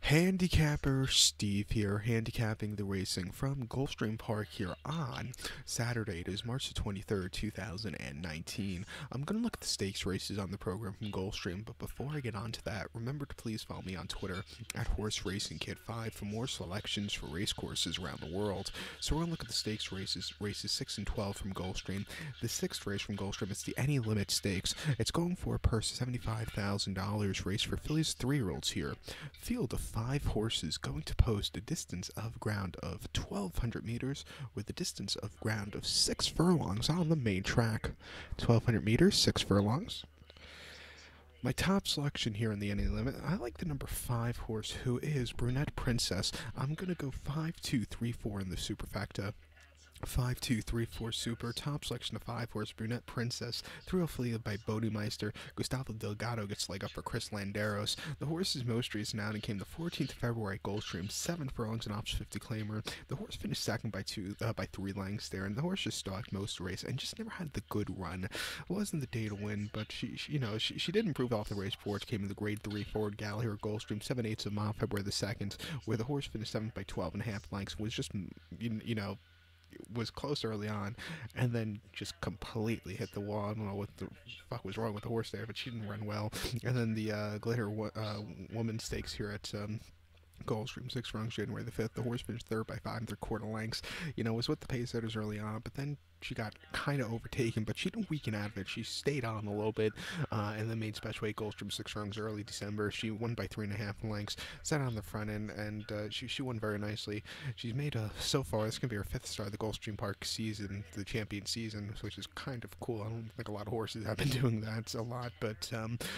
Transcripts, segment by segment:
Handicapper Steve here, handicapping the racing from Gulfstream Park here on Saturday. It is March the 23rd, 2019. I'm going to look at the stakes races on the program from Gulfstream, but before I get on to that, remember to please follow me on Twitter at Horse Racing Kid 5 for more selections for race courses around the world. So we're going to look at the stakes races 6 and 12 from Gulfstream. The sixth race from Gulfstream, it's the Any Limit Stakes. It's going for a purse of $75,000 race for fillies 3-year-olds here. Field of 5 horses going to post a distance of ground of 1,200 meters with a distance of ground of 6 furlongs on the main track. 1,200 meters, 6 furlongs. My top selection here in the Any Limit, I like the number 5 horse, who is Brunette Princess. I'm going to go 5-2-3-4 in the Superfecta. 5-2-3-4 Super, top selection of 5 horse Brunette Princess, through affiliated by Bodemeister. Gustavo Delgado gets leg up for Chris Landeros. The horse's most recent outing came the 14th of February at Gulfstream, 7 furlongs and ops 50 claimer. The horse finished second by 3 lengths there, and the horse just stalked most of the race and just never had the good run. It wasn't the day to win, but she did improve off the race before it came in the grade 3 forward gal here at Gulfstream, 7/8 of a mile, February the 2nd, where the horse finished 7th by 12.5 lengths, was just, was close early on, and then just completely hit the wall. I don't know what the fuck was wrong with the horse there, but she didn't run well. And then the Glitter Woman Stakes here at Gulfstream, 6 furlongs, January the 5th. The horse finished 3rd by 5 3/4 lengths. Was with the pace setters early on, but then she got kind of overtaken, but she didn't weaken out of it. She stayed on a little bit, and then made special weight Gulfstream 6 furlongs early December. She won by 3.5 lengths, sat on the front end, and she won very nicely. She's made so far, this is going to be her 5th start of the Gulfstream Park season, the champion season, which is kind of cool. I don't think a lot of horses have been doing that a lot, but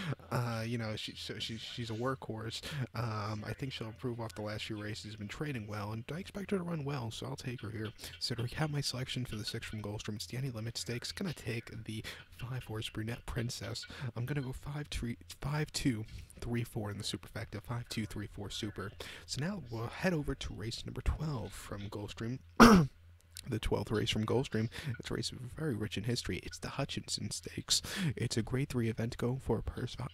she's a workhorse. I think she'll improve off the last few races. Been training well, and I expect her to run well, so I'll take her here. So to recap my selection for the 6 from Gulfstream, it's the Any Limit Stakes. Gonna take the 5 horse Brunette Princess. I'm gonna go 5-2-3-4 in the Superfecta, 5-2-3-4 Super. So now we'll head over to race number 12 from Gulfstream. The 12th race from Gulfstream. It's a race very rich in history. It's the Hutchinson Stakes. It's a grade 3 event going for a purse of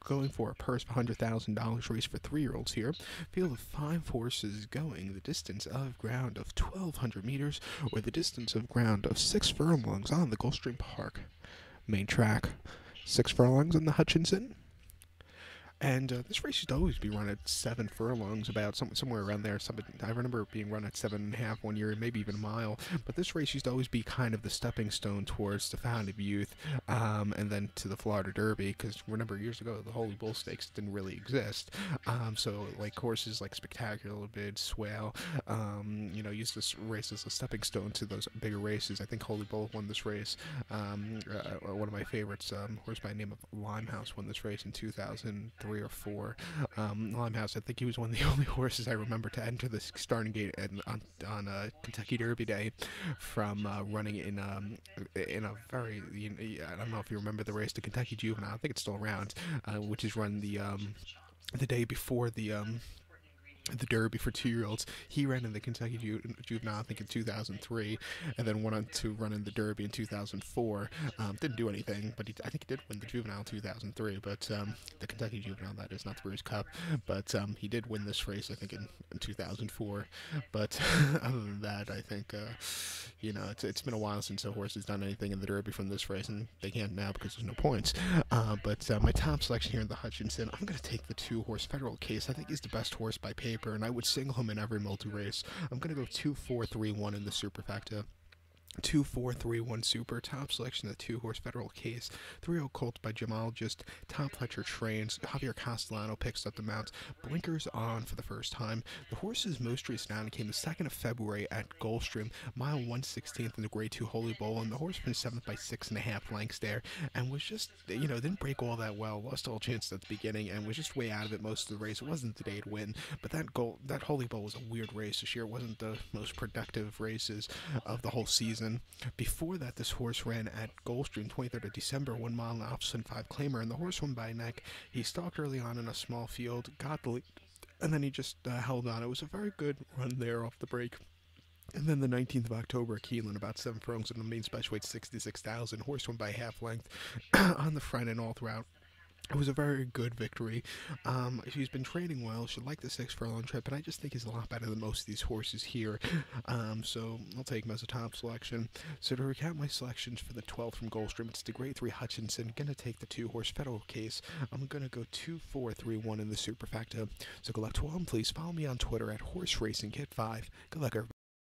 $100,000 race for 3-year-olds here. Field of 5 horses going the distance of ground of 1,200 meters or the distance of ground of 6 furlongs on the Gulfstream Park main track. 6 furlongs on the Hutchinson. And this race used to always be run at 7 furlongs, about somewhere around there. I remember it being run at 7.5 one year, maybe even a mile. But this race used to always be kind of the stepping stone towards the Fountain of Youth, and then to the Florida Derby. Because remember, years ago, the Holy Bull Stakes didn't really exist. So like horses like Spectacular Bid, Swale, used this race as a stepping stone to those bigger races. I think Holy Bull won this race. One of my favorites, horse by the name of Limehouse, won this race in 2003 or 4. Limehouse, I think he was one of the only horses I remember to enter the starting gate on Kentucky Derby Day from running in a very, I don't know if you remember the race, the Kentucky Juvenile. I think it's still around, which is run the day before the Derby for 2-year-olds. He ran in the Kentucky Juvenile, I think, in 2003, and then went on to run in the Derby in 2004. Didn't do anything, but I think he did win the Juvenile in 2003, but the Kentucky Juvenile, that is, not the Brews Cup, but he did win this race, I think, in 2004, but other than that, I think, it's been a while since a horse has done anything in the Derby from this race, and they can't now because there's no points, but my top selection here in the Hutchinson, I'm going to take the 2-horse Federal Case. I think he's the best horse by paper, and I would single him in every multi-race. I'm going to go 2-4-3-1 in the Superfecta. 2-4-3-1 Super, top selection of the 2-horse Federal Case, 3-0 Colt by Gemologist, Tom Pletcher trains, Javier Castellano picks up the mount, blinkers on for the first time. The horse's most recent outing came the 2nd of February at Gulfstream, mile 1/16 in the grade 2 Holy Bull, and the horse finished 7th by 6.5 lengths there, and was just, didn't break all that well, lost all chances at the beginning, and was just way out of it most of the race. It wasn't the day to win, but that Holy Bull was a weird race this year. It wasn't the most productive races of the whole season. Before that, this horse ran at Gulfstream 23rd of December, 1 mile and opposite 5 claimer, and the horse won by a neck. He stalked early on in a small field, got the lead, and then he just held on. It was a very good run there off the break. And then the 19th of October at Keeneland, about 7 furlongs in the main special weight, 66,000. Horse won by half length on the front and all throughout. It was a very good victory. She's been training well. She liked the 6 furlong trip, and I just think he's a lot better than most of these horses here. So I'll take him as a top selection. So to recap my selections for the 12th from Goldstream, it's the Grade 3 Hutchinson. Gonna take the 2-horse Federal Case. I'm gonna go 2, 4, 3, 1 in the Superfecta. So good luck to all, and please follow me on Twitter at Horse Racing Kit 5. Good luck, everybody.